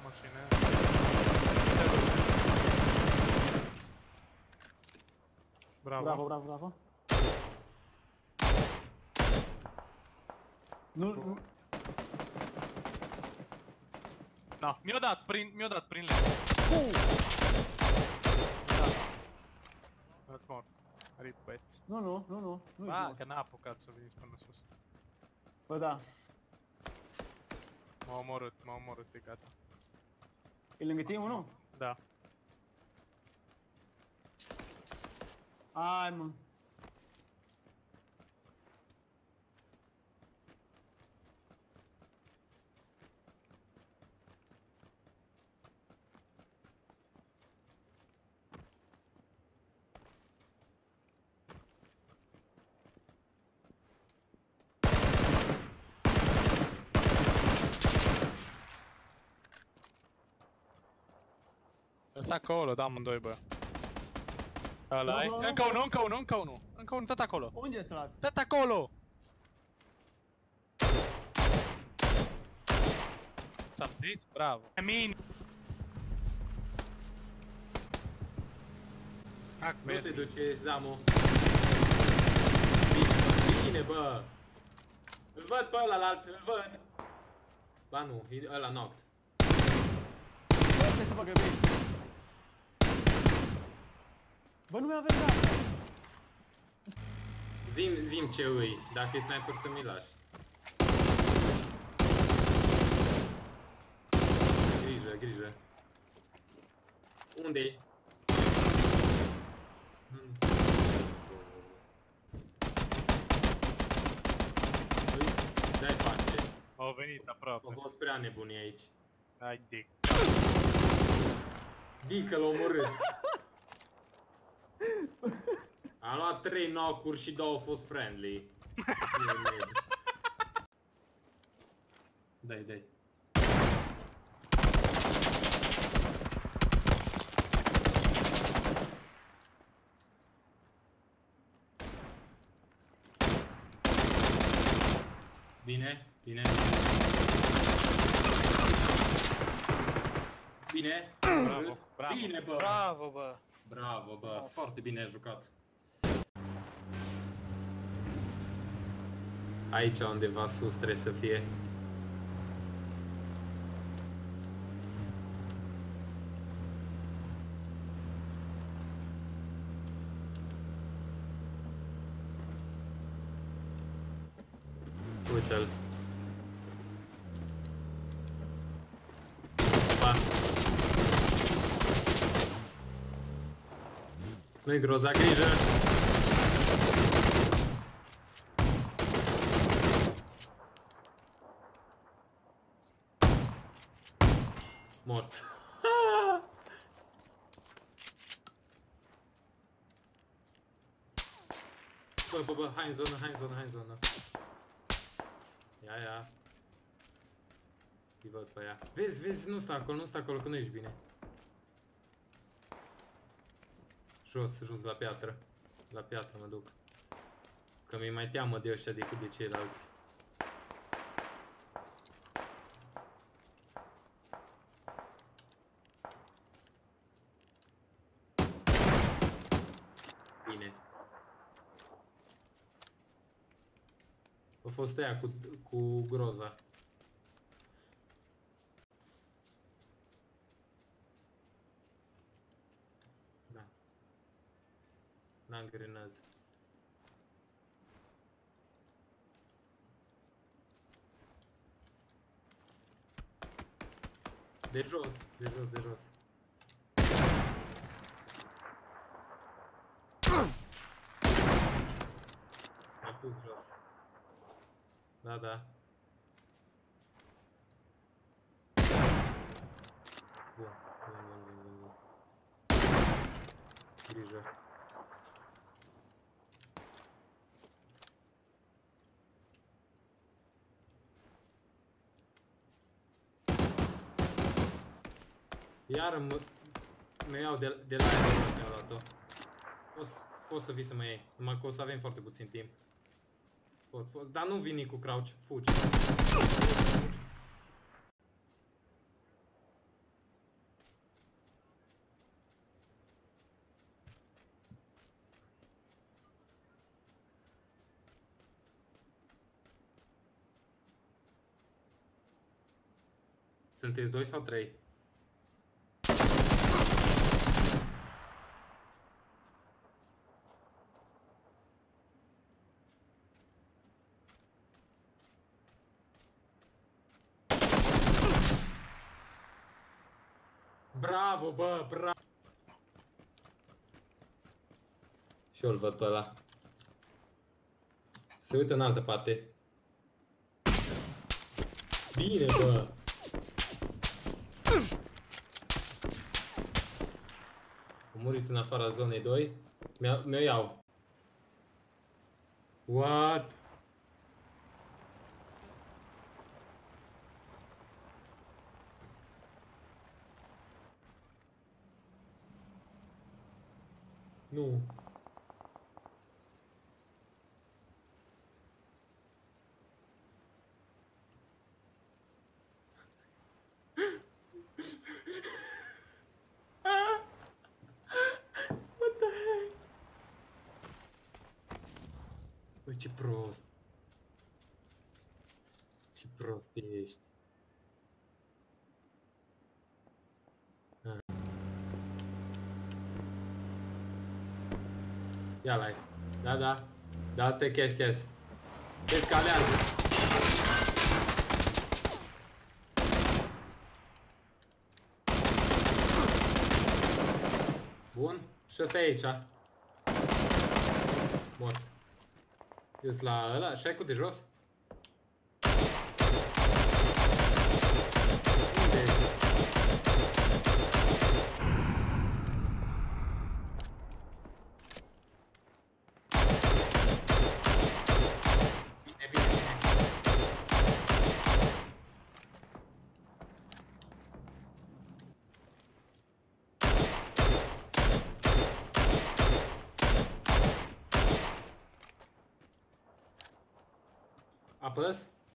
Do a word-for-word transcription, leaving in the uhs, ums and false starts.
mașină. Bravo. Bravo, bravo, bravo. Nu, nu. Da, mi-a dat prin, mi-a dat prin leg. Da. Ați mort. Rip, băieți. Nu, nu, nu, nu. Nu e Ba, bun. că n-a apucat să veniți până sus. Bă, da. M-a omorât, m-a omorât, e gata. E lângă tine unul? Da. Ai, mă. Lăsa acolo, da, amândoi, bă. Ăla e. Încă unul, încă unul, încă unul. Încă unul, tot acolo. Unde este ăla? Tot acolo! S-a prins? Bravo. Min! Tac, Nu te Bernie. duce, Zamo. Bine, bă. Îl văd pe ăla, alt, îl văd. Ba nu, e ăla knocked. Bă, să băgă base. Bă, nu mi-a venit asta. Zim, zim ce îi, dacă e sniper să mi lași. Grijă, grijă. Unde-i? Dai pace. Au venit aproape. Au fost prea nebuni aici. Hai, dic. Dică l-a omorât. Am luat trei knock-uri și două au fost friendly. Dai, dai. Bine, bine. Bine. Bravo, bravo. Bine, bă. Bravo, bă. Bravo, bă. Foarte bine ai jucat. Aici undeva sus trebuie să fie. Uite-l. Ba. Nu-i groza, grijă! Morți. Bă, bă, bă, hai în zonă, hai în zonă, hai în zonă. Ia, ia. Îi văd pe ea. Vezi, vezi, nu sta acolo, nu sta acolo, că nu ești bine. Jos, jos, la piatră. La piatră mă duc. Că mi-e mai teamă de ăștia decât de ceilalți. Bine. A fost aia cu, cu groza. Da. N-am grenaz. De jos, de jos, de jos. Mai puc jos. Da, da. Bun, bun, bun, bun, bun, bun. Grijă. Iar mă, mă iau de, de la aia mi-au dat-o. Poți, poți să vii să mă iei, numai că o să avem foarte puțin timp. Pot, pot, dar nu vini cu crouch, fugi. Fugi. Sunteți doi sau trei? Bravo, bă, bravo! Și eu îl văd pe ăla. Se uită în altă parte. Bine, bă! Am murit în afara zonei doi. Mi-o iau. What? Nu. What the heck? Băi, ce prost. Ce prost ești. Ia la Da, da. Da, asta e chest, chest. Chest calează. Bun. Și ăsta e aici. Mort. Eu-s la ăla. Și-ai cu de jos? Unde ești? Bine, bine, bine. Apăs?